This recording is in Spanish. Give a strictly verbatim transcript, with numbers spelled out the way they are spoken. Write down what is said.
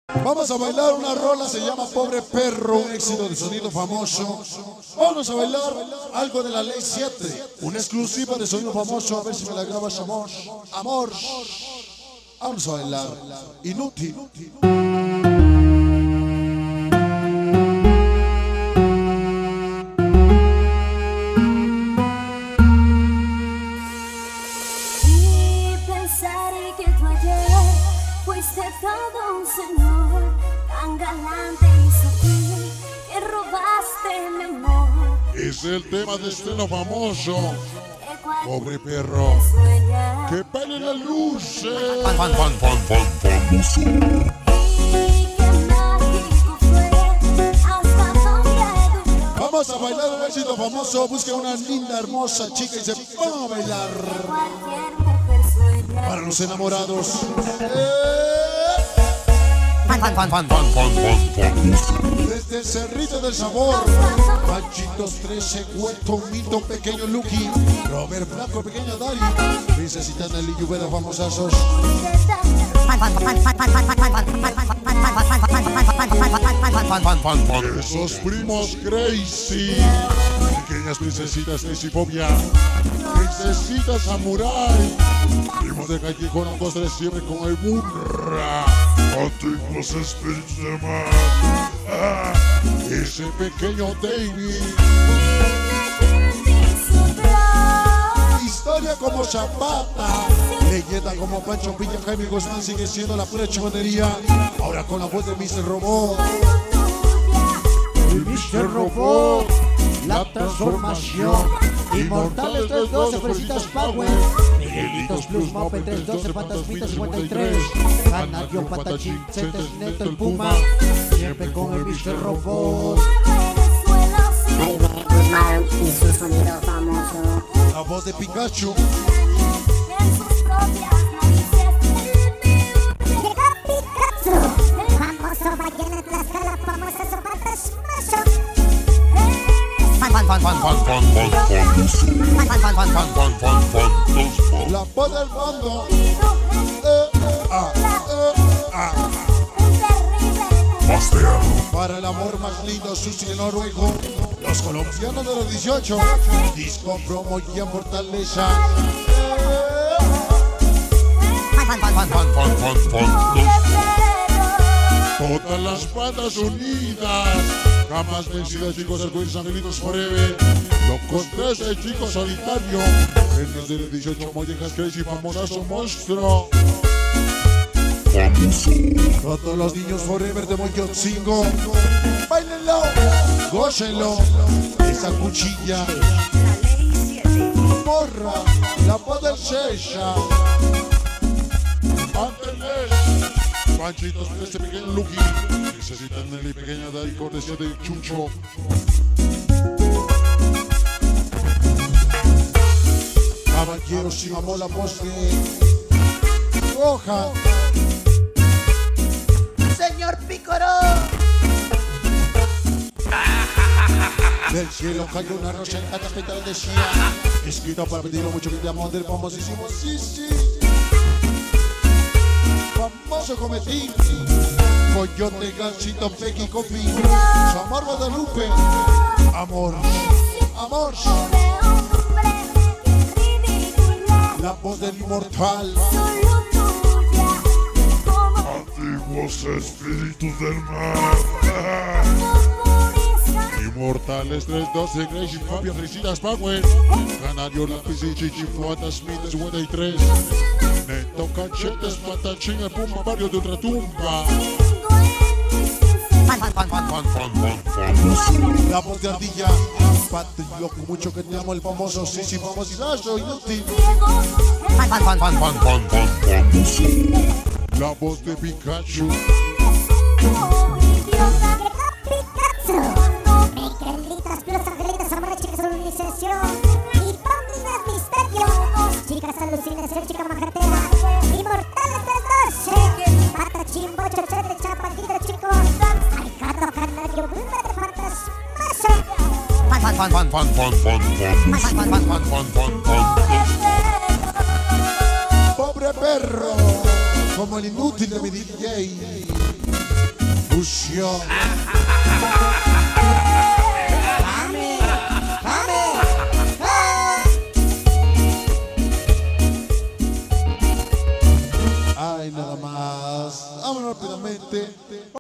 Vamos a bailar una rola, se llama Pobre Perro, un éxito de sonido famoso. Vamos a bailar algo de la ley siete, una exclusiva de sonido famoso, a ver si me la grabas, amor. Amor. Vamos a bailar. Inútil. Y pensar que tú ayer fuiste todo un señor, tan galante y sutil, que robaste mi amor. Es el tema de estreno famoso. Pobre perro. Que baile la luz. Fan, fan, fan, fan, fan, famoso. Y qué mágico fue hasta donde duró. Vamos a bailar un éxito famoso. Busque una linda, hermosa chica y se va a bailar. Cualquier mujer sueña. Para los enamorados. Eh. Fan, fan, fan, fan, fan, fan, fan. Desde el Cerrito del Sabor, Panchitos trece, Cueto, Mito, Pequeño Lucky, Robert Blanco, Pequeño Dari, Princesita Nelly, Lluvia, famosazos. Esos primos crazy, pequeñas princesitas Fobia, princesitas samurai, primos de callejón, un, dos, tres, siempre con el burra. Antiguos espíritus de mar. Ah, ese pequeño David. Historia como Zapata. Leyenda como Pancho Villa, Jaime Guzmán sigue siendo la pura chingonería. Ahora con la voz de mister Robot. El mister Robot. La transformación. Inmortales tres doce, Fresitas Power. Miguelitos Plus, Maupe tres doce, Fantasmitas cincuenta y tres. Canario, Patachín, Centes, Neto, el Puma. Siempre con el mister Robot. Guzmán y su sonido famoso. La voz de Pikachu. En sus propias narices. Llega Pikachu, famoso ballena Tlaxcala, famoso fantasmazo. Fan, fan, fan, fan, fan, fan, fan, fan, fan, fan, fan, fan, fan, fan. La voz del fondo. Eh, ah, eh, ah. Para el amor más lindo, Susi de Noruego. Los colombianos de los dieciocho. Disco promo y en Fortaleza. Fan, fan, fan, fan, fan, fan, fan. Todas las bandas unidas. Jamás vencidas, chicos, arcoíris, amiguitos forever. Locos trece, chicos, solitario. Genios de los dieciocho, mollejas crazy, famosazo monstruo. Todos los niños forever de Moyotzingo. Báilenlo, gócenlo. Esa cuchilla. Morra, la voz del Sesha. Ángeles. Panchitos, este pequeño Lucky. Necesitan Nelly, pequeña Dari, cortesía de Chucho. Caballeros, si mamó la voz de Roja. Señor Pícoro. Del cielo cayó una rosa en cada pétalo decía, escrita para pedirlo mucho que te amo del famosísimo Sisi. Famoso cometín, Coyote, Gansito, Pequi, Copi, su amor Guadalupe, amor, amor. La voz del inmortal. Antiguos espíritus del mar. Inmortales tres doce, Gracie, Fabio, Fresitas Power. Canario, Lápiz y Chichi, Fantasmitas cincuenta y tres. Neto, Cachetes, Patachín, el Puma, Barrio de Ultratumba. Fan, fan, fan, fan, fan, fan, fan. La voz de Ardilla. Patrio, con mucho que te amo, el famoso Sisi, famosizazo, inútil. Fan, fan, fan, fan, fan, fan, fan. La voz de Pikachu. Miguelitos Plus, angelitos, amores, chicas, organización. Y bandidas misterio. Chicas, alucinación, chica majatera. Inmortales tres doce. Patachín, bocho, chete, chapandito, chicos. Alcado, canario, bruma de fantasmazo. Fan, fan, fan, fan, fan, fan, fan, fan, fan, fan, fan, fan, fan. Pobre perro, como el inútil de mi D J. Fusión. ¡Dame! ¡Dame! Ay, nada más. Vámonos rápidamente.